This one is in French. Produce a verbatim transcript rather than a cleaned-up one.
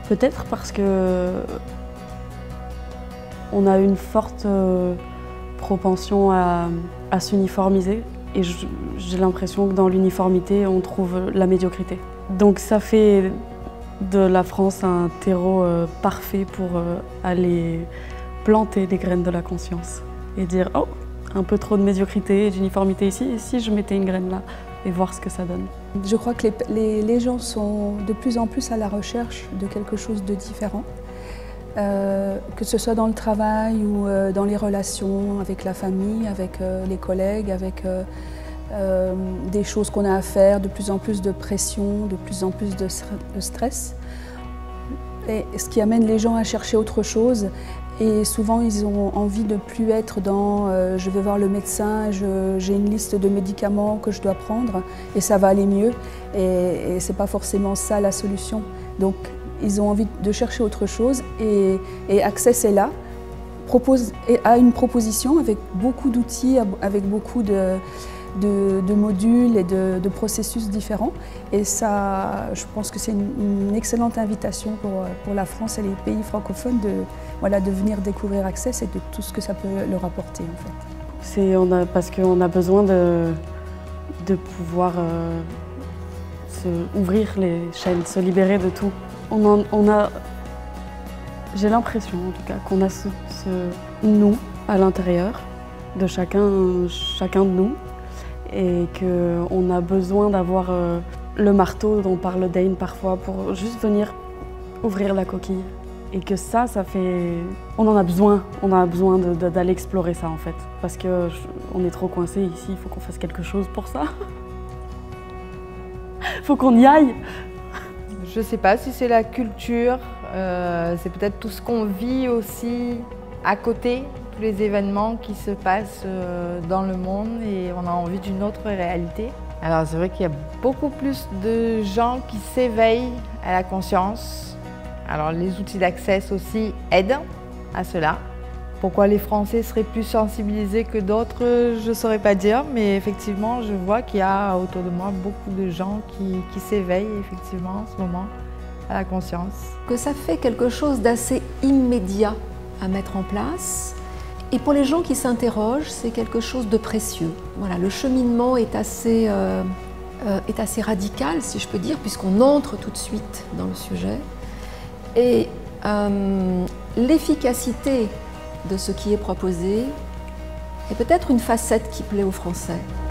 Peut-être parce que on a une forte euh, propension à, à s'uniformiser et j'ai l'impression que dans l'uniformité, on trouve la médiocrité. Donc ça fait de la France un terreau euh, parfait pour euh, aller planter les graines de la conscience et dire « Oh, un peu trop de médiocrité et d'uniformité ici, et si je mettais une graine là ?» et voir ce que ça donne. Je crois que les, les, les gens sont de plus en plus à la recherche de quelque chose de différent, euh, que ce soit dans le travail ou euh, dans les relations avec la famille, avec euh, les collègues, avec euh, euh, des choses qu'on a à faire, de plus en plus de pression, de plus en plus de, de stress. Et ce qui amène les gens à chercher autre chose. Et souvent, ils ont envie de ne plus être dans euh, « je vais voir le médecin, j'ai une liste de médicaments que je dois prendre et ça va aller mieux ». Et, et ce n'est pas forcément ça la solution. Donc, ils ont envie de chercher autre chose et, et Access est là, propose, a une proposition avec beaucoup d'outils, avec beaucoup de, de, de modules et de, de processus différents. Et ça, je pense que c'est une, une excellente invitation pour, pour la France et les pays francophones de, voilà, de venir découvrir Access et de tout ce que ça peut leur apporter en fait. C'est on a, parce qu'on a besoin de, de pouvoir euh, se, ouvrir les chaînes, se libérer de tout. On, en, on a, j'ai l'impression en tout cas qu'on a ce, ce nous à l'intérieur de chacun, chacun de nous et qu'on a besoin d'avoir euh, le marteau dont parle Dane parfois pour juste venir ouvrir la coquille. Et que ça, ça fait... On en a besoin, on a besoin d'aller explorer ça en fait. Parce qu'on est trop coincé ici, il faut qu'on fasse quelque chose pour ça. Il faut qu'on y aille. Je ne sais pas si c'est la culture, euh, c'est peut-être tout ce qu'on vit aussi à côté, tous les événements qui se passent euh, dans le monde et on a envie d'une autre réalité. Alors c'est vrai qu'il y a beaucoup plus de gens qui s'éveillent à la conscience. Alors les outils d'Access aussi aident à cela. Pourquoi les Français seraient plus sensibilisés que d'autres, je ne saurais pas dire, mais effectivement, je vois qu'il y a autour de moi beaucoup de gens qui, qui s'éveillent effectivement en ce moment à la conscience. Que ça fait quelque chose d'assez immédiat à mettre en place. Et pour les gens qui s'interrogent, c'est quelque chose de précieux. Voilà, le cheminement est assez, euh, euh, est assez radical, si je peux dire, puisqu'on entre tout de suite dans le sujet. Et euh, l'efficacité de ce qui est proposé est peut-être une facette qui plaît aux Français.